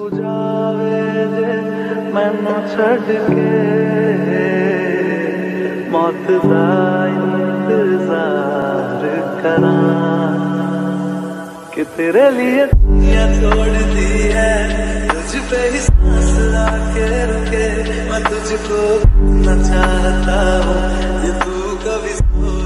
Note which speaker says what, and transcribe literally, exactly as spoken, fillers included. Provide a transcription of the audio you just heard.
Speaker 1: जावे जे मैनू छड़ के मौत दा इंतजार करा कि तेरे लिए दुनिया तोड़ दी है तुझ पे ही सांस आके रुके मैं तुझको न चाहता हूँ ये तू कभी